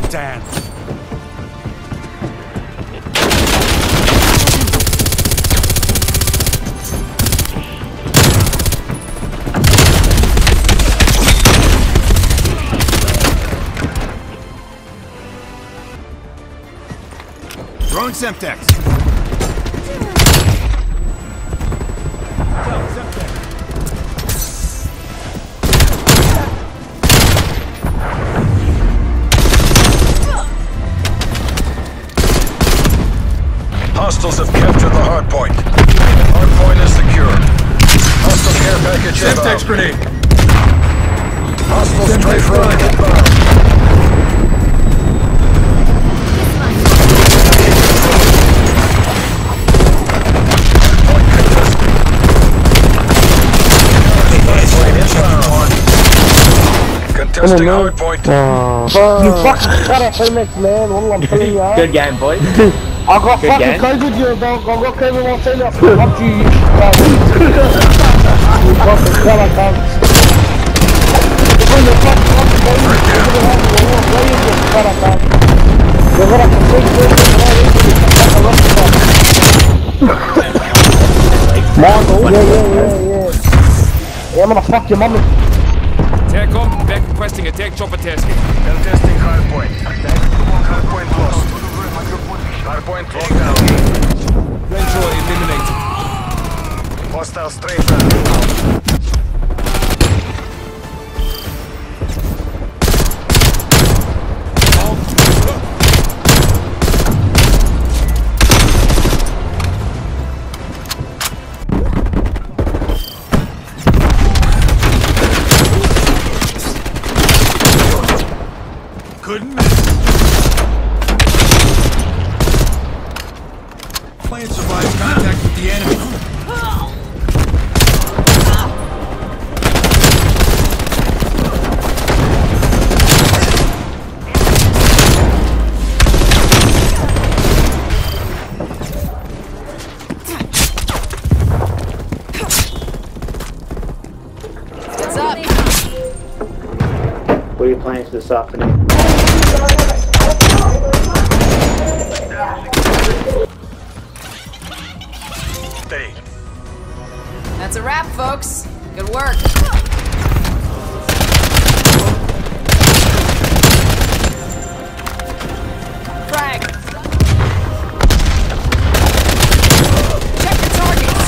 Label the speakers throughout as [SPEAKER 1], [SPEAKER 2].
[SPEAKER 1] Dan.
[SPEAKER 2] Throwing Semtex.
[SPEAKER 3] Hostiles have captured the hard point. Hard point is secure. Hostile care package
[SPEAKER 2] Semtex grenade.
[SPEAKER 3] Hostile strafe run inbound. Contesting hard point.
[SPEAKER 4] You fucking shut up, Phoenix, man. What I'm telling you.
[SPEAKER 5] Good game, boys.
[SPEAKER 4] I got
[SPEAKER 5] Good
[SPEAKER 4] fucking
[SPEAKER 5] game.
[SPEAKER 4] close with you, dog. I got Kevin on saying that. Fuck you, you fucking shut up, dog. When the fucking game, you're gonna have to play it, just shut up, dog. You're gonna have to take this and all this and fucking rest of that. Yeah, I'm gonna fuck your mommy.
[SPEAKER 1] TACOM, back requesting attack chopper tasking.
[SPEAKER 3] Contesting hard point. Hard point lost. Hard point locked down.
[SPEAKER 1] Renshaw eliminated.
[SPEAKER 3] Hostile strafe run inbound.
[SPEAKER 2] Couldn't miss. Plane survives contact with the enemy.
[SPEAKER 6] What's up?
[SPEAKER 5] What are your plans this afternoon?
[SPEAKER 3] Steady.
[SPEAKER 6] That's a wrap, folks. Good work. Frag. Check the targets.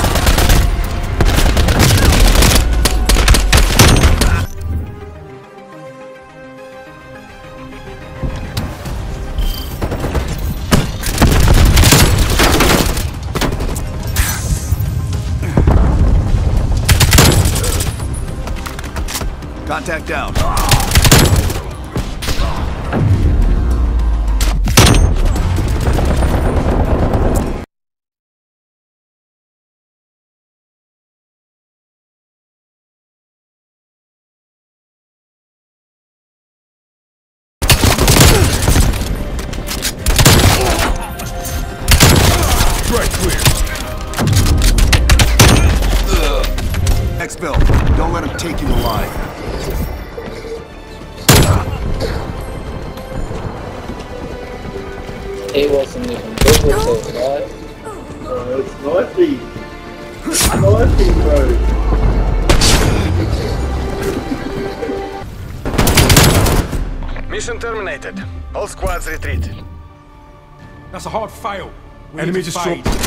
[SPEAKER 2] Contact down.
[SPEAKER 1] Strike clear.
[SPEAKER 2] X-Bill, don't let him take you alive.
[SPEAKER 5] He wasn't even good with it, right?
[SPEAKER 7] It's naughty. Naughty, bro.
[SPEAKER 3] Mission terminated. All squads retreat.
[SPEAKER 1] That's a hard fail. We Enemy need to destroyed. fade.